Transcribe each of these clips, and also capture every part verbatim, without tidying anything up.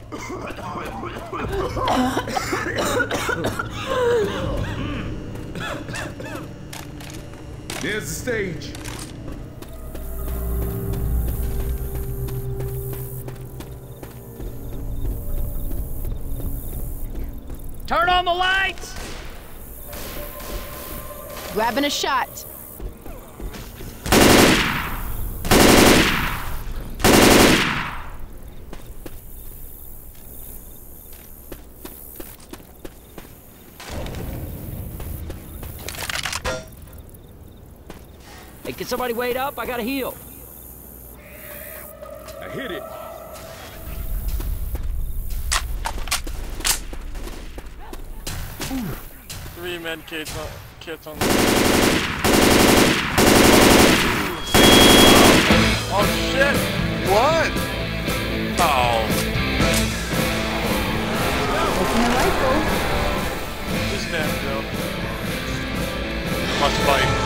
There's the stage. Turn on the lights! Grabbing a shot. Hey, can somebody wait up? I gotta heal. I hit it. Three med kits on, kits on. Oh shit! What? Oh. Open the rifle. Just stand still. Must fight.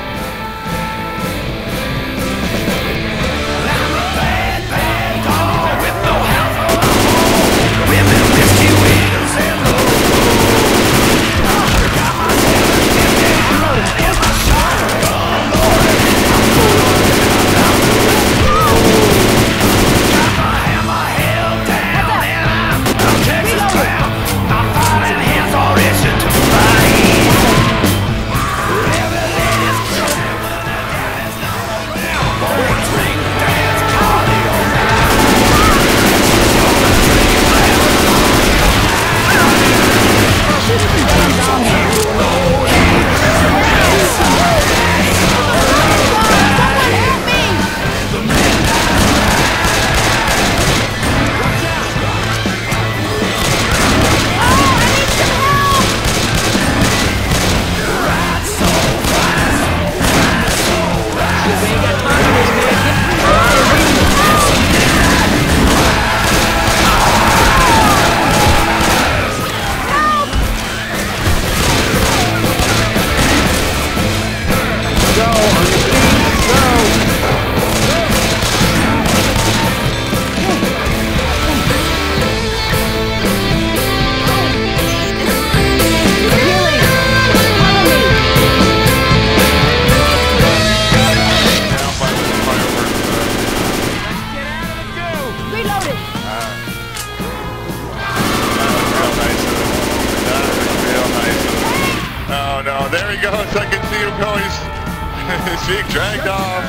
There he goes, I can see him going. He's being dragged off.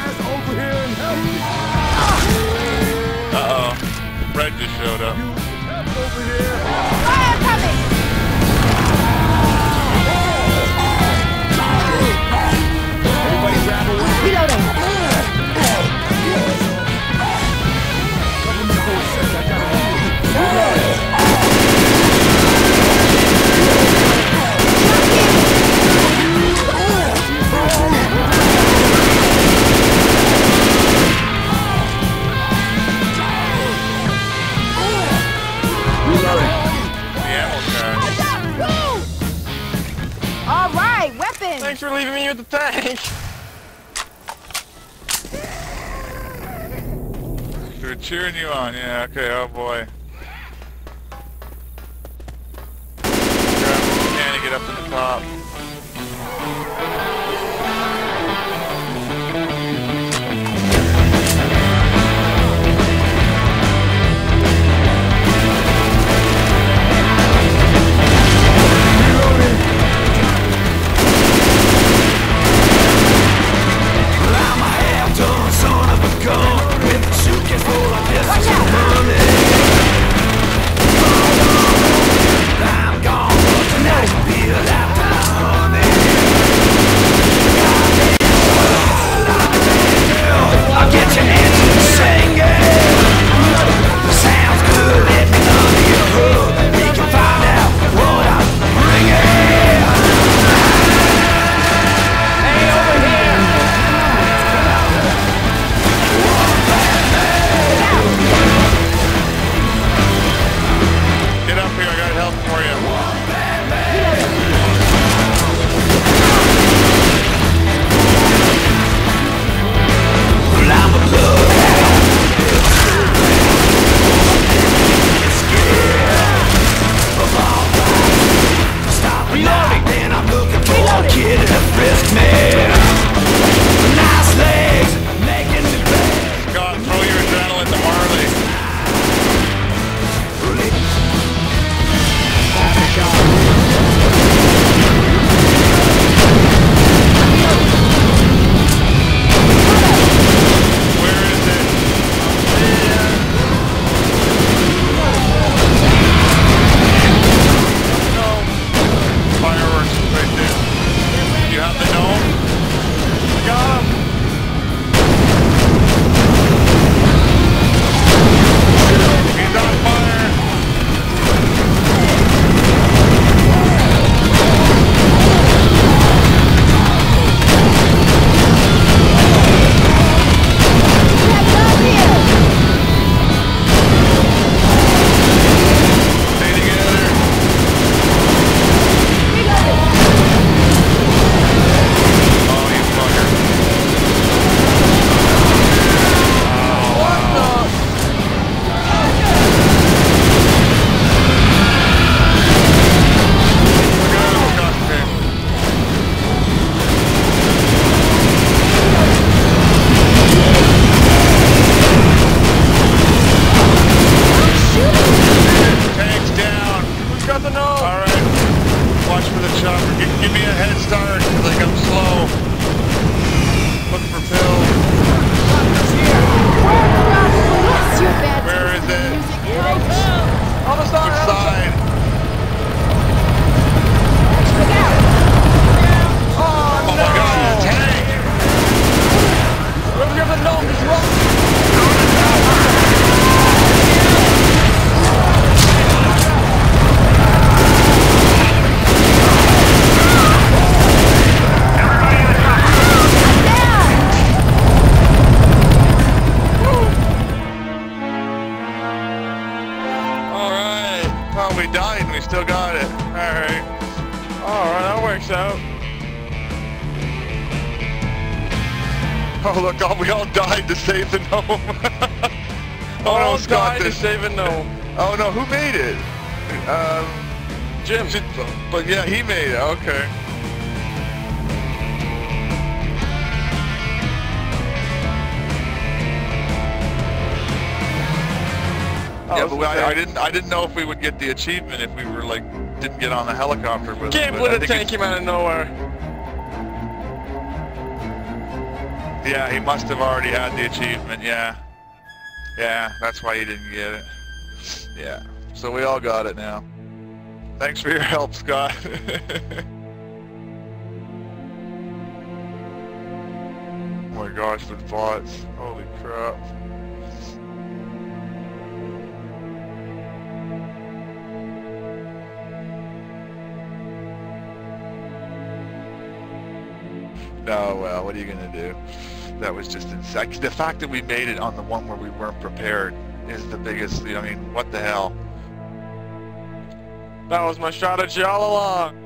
Uh-oh. Red just showed up. Fire coming! Everybody grab a weapon. Reloading. Thanks for leaving me with the tank. We're cheering you on, yeah, okay, oh boy. Grab what you can to get up to the top. I'm gone for tonight. Feel after honey. we died and we still got it. Alright. Alright, that works out. Oh look, oh, we all died to save the gnome. oh All no, Scott died to did. save a gnome. Oh no, who made it? Um, Jim. But yeah, he made it, okay. Oh, Yeah, this but is I, great. I didn't. I didn't know if we would get the achievement if we were like didn't get on the helicopter with. Can't but believe I it think tank it's- came out of nowhere. Yeah, he must have already had the achievement. Yeah, yeah, that's why he didn't get it. Yeah, so we all got it now. Thanks for your help, Scott. Oh my gosh, the bots! Holy crap! No, well, what are you gonna do? That was just insane. The fact that we made it on the one where we weren't prepared is the biggest. I mean, what the hell? That was my strategy all along.